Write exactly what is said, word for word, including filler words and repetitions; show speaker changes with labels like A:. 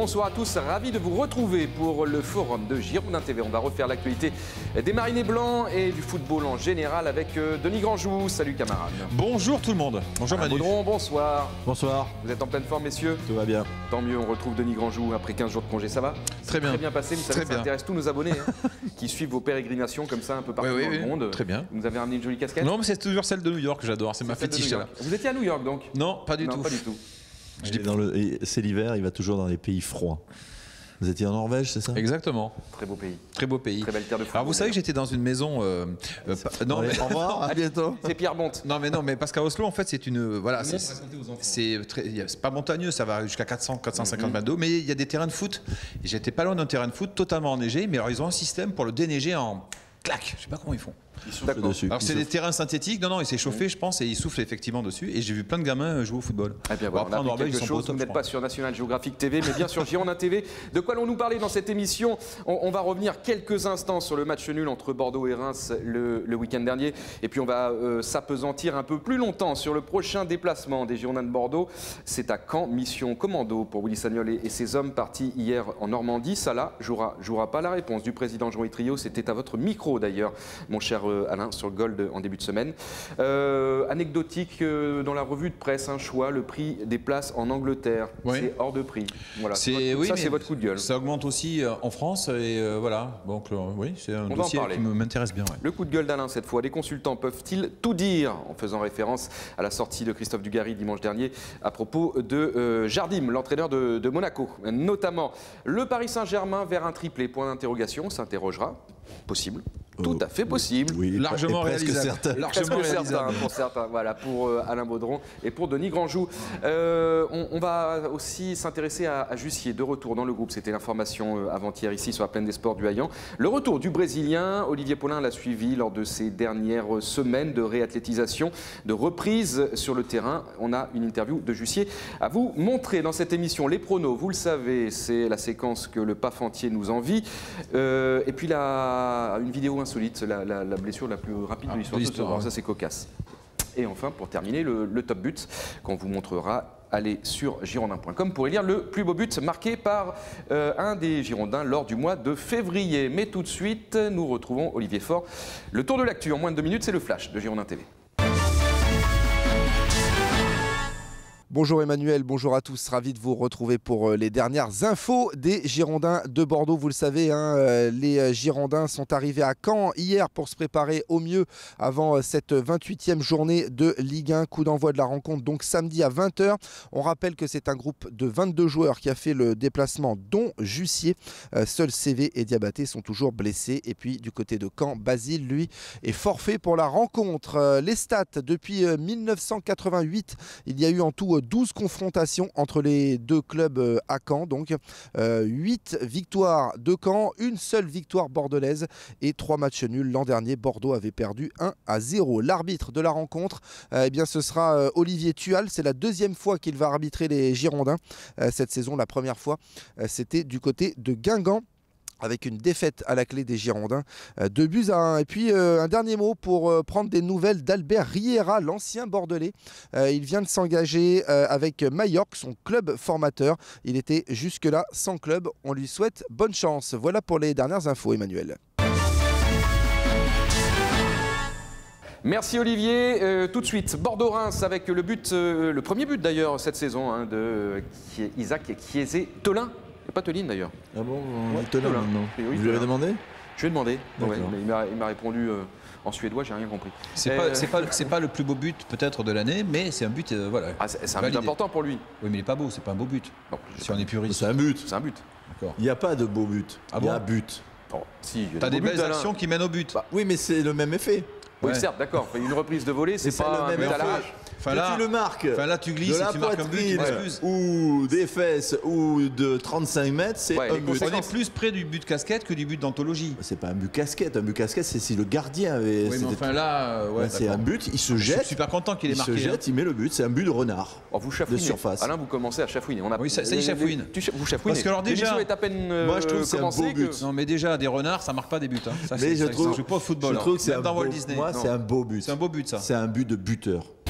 A: Bonsoir à tous, ravi de vous retrouver pour le forum de Girondins T V. On va refaire l'actualité des Marinés Blancs et du football en général avec Denis Grandjou. Salut camarades.
B: Bonjour tout le monde. Bonjour Manu.
A: Baudron, bonsoir.
C: Bonsoir.
A: Vous êtes en pleine forme messieurs?
C: Tout va bien.
A: Tant mieux, on retrouve Denis Grandjou après quinze jours de congé, ça va?
B: Très bien.
A: Très bien passé, vous savez
B: Très
A: que ça
B: bien.
A: intéresse tous nos abonnés hein, qui suivent vos pérégrinations comme ça un peu partout
B: oui, oui,
A: dans
B: oui.
A: le monde.
B: Très bien.
A: Vous nous avez ramené une jolie casquette?
B: Non mais c'est toujours celle de New York que j'adore, c'est ma
A: celle de
B: fétiche
A: New
B: là.
A: York. Vous étiez à New York donc?
B: Non, pas du
A: non,
B: tout.
A: pas du tout.
C: Je dis dans le... C'est l'hiver, il va toujours dans les pays froids. Vous étiez en Norvège, c'est ça?
B: Exactement.
A: Très beau pays.
B: Très beau pays.
A: Très belle terre de football.
B: Alors vous savez que j'étais dans une maison. Euh, euh, pas- non,
C: Allez,
B: mais...
C: au revoir, à bientôt.
A: C'est Pierre Bonte.
B: non mais non mais parce qu'à Oslo en fait c'est une voilà c'est c'est très- c'est pas montagneux, ça va jusqu'à quatre cents quatre cent cinquante mètres d'eau, mais il y a des terrains de foot. Et j'étais pas loin d'un terrain de foot totalement enneigé, mais alors ils ont un système pour le déneiger en clac. Je sais pas comment ils font.
C: Il souffle dessus.
B: Alors
C: Il
B: c'est des
C: souffle.
B: terrains synthétiques, non non, il s'est chauffé je pense et il souffle effectivement dessus. Et j'ai vu plein de gamins jouer au football.
A: Eh bien,
B: Bon,
A: voilà,
B: après
A: on a
B: en
A: appris
B: Norvège ils
A: quelque
B: sont pas au
A: chose.
B: top,
A: Vous
B: je
A: n'êtes
B: crois.
A: pas sur National Geographic T V, mais bien sur Girondins T V. De quoi allons-nous parler dans cette émission? on, on va revenir quelques instants sur le match nul entre Bordeaux et Reims le, le week-end dernier. Et puis on va euh, s'apesantir un peu plus longtemps sur le prochain déplacement des Girondins de Bordeaux. C'est à Caen, mission commando pour Willy Sagnol et, et ses hommes partis hier en Normandie. Ça là, jouera, jouera pas la réponse du président Jean-Yves Trio. C'était à votre micro d'ailleurs, mon cher euh, Alain, sur le Gold en début de semaine. Euh, anecdotique euh, dans la revue de presse, un choix, le prix des places en Angleterre,
B: Oui.
A: c'est hors de prix. Voilà,
B: C'est-
A: votre-
B: oui,
A: ça
B: mais
A: c'est votre coup de gueule.
B: Ça augmente aussi euh, en France et euh, voilà. Donc euh, oui, c'est un
A: On va en
B: dossier
A: parler.
B: qui me- m'intéresse bien. Ouais.
A: Le coup de gueule d'Alain cette fois, les consultants peuvent-ils tout dire en faisant référence à la sortie de Christophe Dugarry dimanche dernier à propos de euh, Jardim, l'entraîneur de, de Monaco. Notamment le Paris Saint-Germain vers un triplé, point d'interrogation, s'interrogera. Possible, tout à fait possible.
C: Oui,
B: Largement
C: et presque
B: réalisable.
C: certain.
B: Largement
A: Presque
B: réalisable.
A: certains, pour certains, voilà, pour euh, Alain Baudron et pour Denis Grandjou. Euh, on, on va aussi s'intéresser à, à Jussier, de retour dans le groupe. C'était l'information euh, avant-hier ici sur la plaine des sports du Haillan. Le retour du Brésilien, Olivier Paulin l'a suivi lors de ces dernières semaines de réathlétisation, de reprise sur le terrain. On a une interview de Jussier à vous montrer dans cette émission. Les pronos, vous le savez, c'est la séquence que le P A F entier nous envie. Euh, et puis la, une vidéo insolite, la, la- la blessure la plus rapide
B: Ah,
A: de l'histoire
B: de
A: de ce
B: l'histoire,
A: sport.
B: ouais.
A: Ça c'est cocasse. Et enfin, pour terminer, le, le top but qu'on vous montrera. Allez sur girondins point com pour y lire le plus beau but marqué par euh, un des Girondins lors du mois de février. Mais tout de suite, nous retrouvons Olivier Faure. Le tour de l'actu en moins de deux minutes, c'est le flash de Girondins T V.
D: Bonjour Emmanuel, bonjour à tous, ravi de vous retrouver pour euh, les dernières infos des Girondins de Bordeaux. Vous le savez, hein, euh, les euh, Girondins sont arrivés à Caen hier pour se préparer au mieux avant euh, cette vingt-huitième journée de Ligue un. Coup d'envoi de la rencontre donc samedi à vingt heures. On rappelle que c'est un groupe de vingt-deux joueurs qui a fait le déplacement, dont Jussier. Euh, seuls C V et Diabaté sont toujours blessés. Et puis du côté de Caen, Basile, lui, est forfait pour la rencontre. Euh, les stats, depuis euh, mille neuf cent quatre-vingt-huit, il y a eu en tout euh, douze confrontations entre les deux clubs euh, à Caen. Donc euh, huit victoires de Caen, une seule victoire bordelaise et trois matchs nuls. L'an dernier, Bordeaux avait perdu un à zéro. L'arbitre de la rencontre, euh, eh bien, ce sera euh, Olivier Tual. C'est la deuxième fois qu'il va arbitrer les Girondins euh, cette saison. La première fois, euh, c'était du côté de Guingamp, avec une défaite à la clé des Girondins, euh, deux buts à un. Et puis euh, un dernier mot pour euh, prendre des nouvelles d'Albert Riera, l'ancien Bordelais. Euh, il vient de s'engager euh, avec Majorque, son club formateur. Il était jusque-là sans club. On lui souhaite bonne chance. Voilà pour les dernières infos, Emmanuel.
A: Merci Olivier. Euh, tout de suite, Bordeaux-Reims avec le but, euh, le premier but d'ailleurs cette saison hein, de euh, qui est Isaac Chiese-Tolin. Et pas Toline d'ailleurs.
C: Ah bon, on
A: Ouais,
C: est étonnant
A: Tolin.
C: maintenant.
A: Oui, oui,
C: Vous lui avez
A: Tolin.
C: demandé?
A: Je lui ai demandé,
C: D'accord.
A: ouais, mais il m'a- il m'a répondu euh, en suédois, j'ai rien compris.
B: C'est
A: Euh,
B: pas, c'est pas, c'est pas le plus beau but peut-être de l'année, mais c'est un but euh, voilà.
A: ah, c'est c'est un but
B: validé.
A: important pour lui.
B: Oui, mais il est pas beau, c'est pas un beau but.
A: Bon, je-
B: Si on est puriste.
C: C'est un but.
A: c'est un but.
B: D'accord.
C: Il n'y a pas de beau but.
B: Ah
C: il y a
B: bon
C: un but.
A: Bon, si, il y a
B: T'as
A: des
B: des
A: beaux buts
B: belles
A: d'Alain.
B: actions qui mènent au but.
A: Bah,
C: Oui, mais c'est le même effet.
A: Oui,
B: Ouais.
A: certes, d'accord. Une reprise de volée, c'est
C: Mais c'est
A: pas
C: le
A: un
C: même
A: but à
C: effet.
A: l'arrache.
B: Enfin
C: Que
B: là,
C: tu le marques
B: enfin là, tu glisses
C: de
B: et
C: la
B: tu marques un but, tu
C: poitrine
B: m'excuses.
C: ou des fesses ou de trente-cinq mètres, c'est
A: Ouais,
C: un
A: les
C: but.
B: On
A: conséquences.
B: est plus près du but casquette que du but d'anthologie.
C: C'est pas un but casquette. Un but casquette, c'est si le gardien avait.
B: Oui, mais
C: c'était-
B: enfin là, euh, ouais,
C: Là, c'est
B: d'accord.
C: un but, il se
B: Je suis
C: jette.
B: super content qu'il ait
C: Il
B: marqué.
C: se
B: hein.
C: jette, il met le but. C'est un but de renard.
A: Oh, vous chafouinez.
C: De surface.
A: Alain, vous commencez à chafouiner. On a...
B: Oui, ça- ça y
A: les-
B: chafouine.
A: Tu cha- vous chafouinez.
B: Parce que alors déjà-
A: L'émission est à peine euh,
C: Moi, je trouve que c'est un
A: commencée
C: beau but.
A: que-
B: Non, mais déjà, des renards, ça marque pas des buts. Hein. Ça,
C: Mais
B: c'est-
C: je
B: ça,
C: trouve,
B: ça joue pas au football.
C: je
B: hein.
C: trouve que c'est
B: Même
C: un
B: dans
C: beau,
B: Walt Disney.
C: moi,
B: Non.
C: c'est un beau but.
B: C'est un beau but, ça.
C: C'est un but de buteur.